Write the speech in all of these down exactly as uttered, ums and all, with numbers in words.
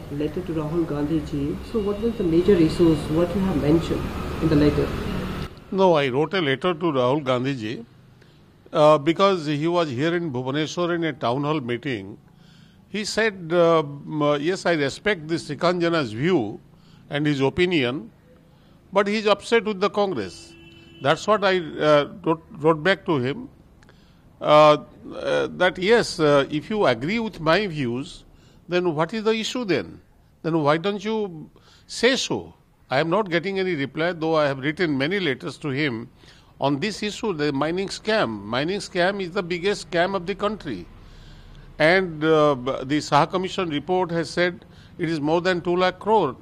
letter to Rahul Gandhi ji. So what was the major issues, what you have mentioned in the letter? No, I wrote a letter to Rahul Gandhi ji uh, because he was here in Bhubaneswar in a town hall meeting. He said, uh, yes, I respect this Srikant Jena's view and his opinion, but he is upset with the Congress. That's what I uh, wrote, wrote back to him. Uh, uh, that yes, uh, if you agree with my views, then what is the issue then? Then why don't you say so? I am not getting any reply, though I have written many letters to him on this issue, the mining scam. Mining scam is the biggest scam of the country. And uh, the Saha Commission report has said it is more than two lakh crore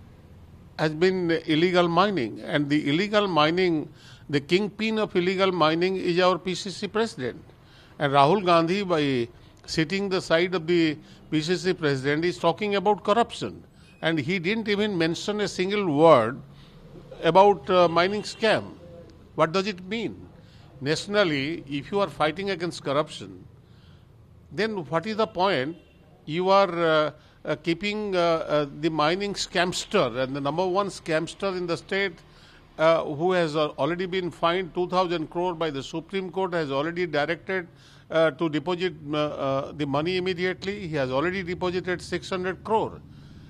has been illegal mining. And the illegal mining, the kingpin of illegal mining is our P C C president. And Rahul Gandhi, by sitting the side of the P C C president, is talking about corruption. And he didn't even mention a single word about uh, mining scam. What does it mean? Nationally, if you are fighting against corruption, then what is the point? You are uh, uh, keeping uh, uh, the mining scamster, and the number one scamster in the state uh, who has uh, already been fined two thousand crore by the Supreme Court, has already directed uh, to deposit uh, uh, the money immediately. He has already deposited six hundred crore.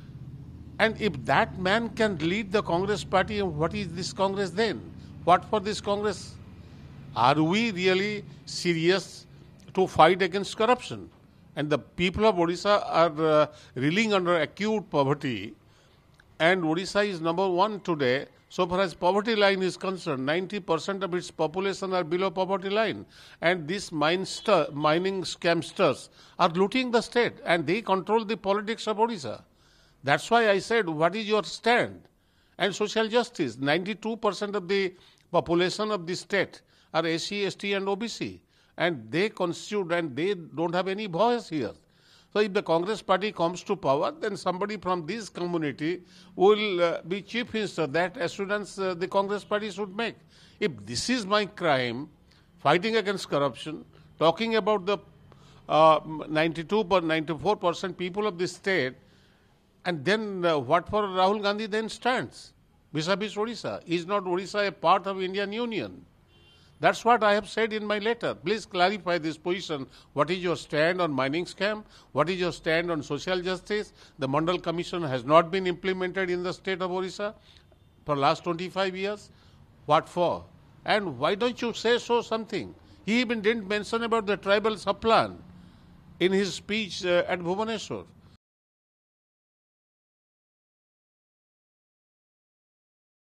And if that man can lead the Congress party, what is this Congress then? What for this Congress? Are we really serious to fight against corruption? And the people of Odisha are uh, reeling under acute poverty, and Odisha is number one today so far as poverty line is concerned. ninety percent of its population are below poverty line, and these minester, mining scamsters are looting the state, and they control the politics of Odisha. That's why I said, what is your stand? And social justice, ninety-two percent of the population of the state are S C, S T and O B C. And they constitute, and they don't have any voice here. So if the Congress party comes to power, then somebody from this community will uh, be chief minister. That assurance uh, the Congress party should make. If this is my crime, fighting against corruption, talking about the uh, ninety-two or ninety-four percent people of this state, and then uh, what for Rahul Gandhi then stands vis-a-vis Odisha? Is not Odisha a part of Indian Union? That's what I have said in my letter. Please clarify this position. What is your stand on mining scam? What is your stand on social justice? The Mandal Commission has not been implemented in the state of Odisha for last twenty-five years. What for? And why don't you say so something? He even didn't mention about the tribal subplan in his speech uh, at Bhubaneswar.